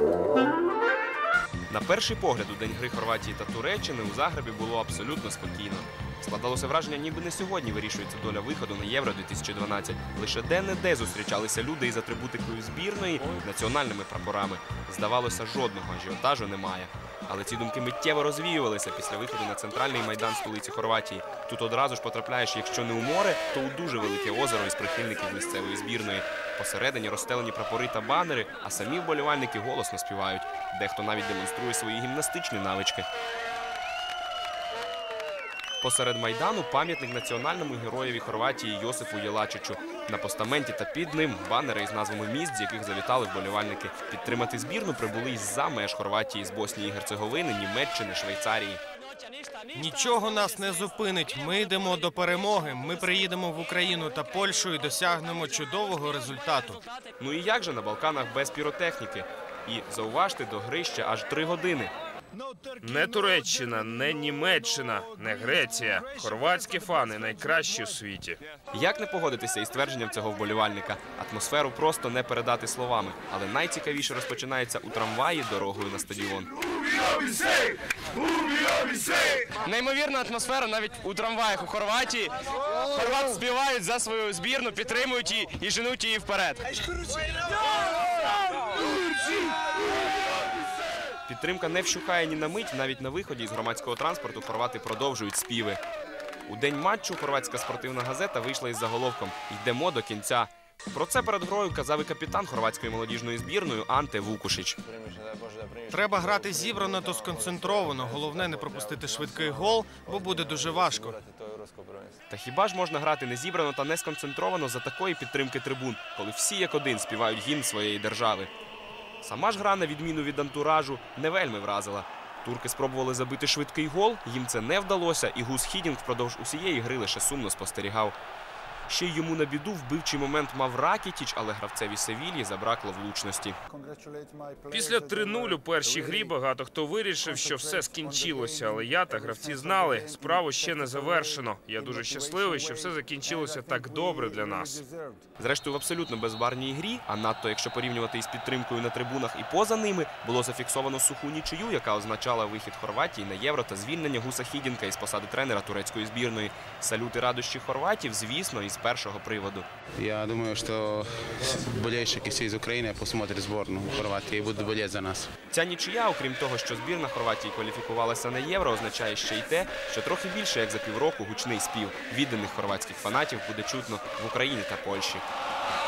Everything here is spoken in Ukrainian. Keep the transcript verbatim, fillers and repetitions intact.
На перший погляд у день гри Хорватії та Туреччини у Загребі було абсолютно спокійно. Складалося враження, ніби не сьогодні вирішується доля виходу на Євро дві тисячі дванадцять. Лише де-не-де зустрічалися люди із атрибутикою збірної, національними прапорами. Здавалося, жодного ажіотажу немає. Але ці думки миттєво розвіювалися після виходу на центральний майдан столиці Хорватії. Тут одразу ж потрапляєш, якщо не у море, то у дуже велике озеро із прихильників місцевої збірної. Посередині розстелені прапори та банери, а самі вболівальники голосно співають. Дехто навіть демонструє свої гімнастичні навички. Посеред майдану пам'ятник національному героєві Хорватії Йосифу Єлачичу. На постаменті та під ним банери із назвами міст, з яких завітали вболівальники. Підтримати збірну прибули із-за меж Хорватії, з Боснії і Герцеговини, Німеччини, Швейцарії. Нічого нас не зупинить. Ми йдемо до перемоги. Ми приїдемо в Україну та Польщу і досягнемо чудового результату. Ну і як же на Балканах без піротехніки? І зауважте, до гри ще аж три години. Не Туреччина, не Німеччина, не Греція. Хорватські фани найкращі у світі. Як не погодитися із твердженням цього вболівальника? Атмосферу просто не передати словами. Але найцікавіше розпочинається у трамваї дорогою на стадіон. Неймовірна атмосфера навіть у трамваях у Хорватії. Хорвати співають за свою збірну, підтримують її і женуть її вперед. Підтримка не вщухає ні на мить, навіть на виході із громадського транспорту хорвати продовжують співи. У день матчу хорватська спортивна газета вийшла із заголовком «Йдемо до кінця». Про це перед грою казав і капітан хорватської молодіжної збірної Анте Вукушич. Треба грати зібрано та сконцентровано. Головне не пропустити швидкий гол, бо буде дуже важко. Та хіба ж можна грати не зібрано та не сконцентровано за такої підтримки трибун, коли всі як один співають гімн своєї держави? Сама ж гра, на відміну від антуражу, не вельми вразила. Турки спробували забити швидкий гол, їм це не вдалося, і Гус Хідінг впродовж усієї гри лише сумно спостерігав. Ще й йому на біду вбивчий момент мав Ракітіч, але гравцеві Севільї забракло влучності. Після три нуль у першій грі багато хто вирішив, що все скінчилося. Але я та гравці знали, справу ще не завершено. Я дуже щасливий, що все закінчилося так добре для нас. Зрештою, в абсолютно безбарвній грі, а надто якщо порівнювати із підтримкою на трибунах і поза ними, було зафіксовано суху нічию, яка означала вихід Хорватії на Євро та звільнення Гуса Хідінка із посади тренера турецької збірної. Салюти радощі хорватів, звісно, із першого приводу. Я думаю, що болельщики всі з України посмотрять збірну Хорватії і будуть боліти за нас. Ця нічия, окрім того, що збірна Хорватії кваліфікувалася на Євро, означає ще й те, що трохи більше, як за півроку, гучний спів відданих хорватських фанатів буде чутно в Україні та Польщі.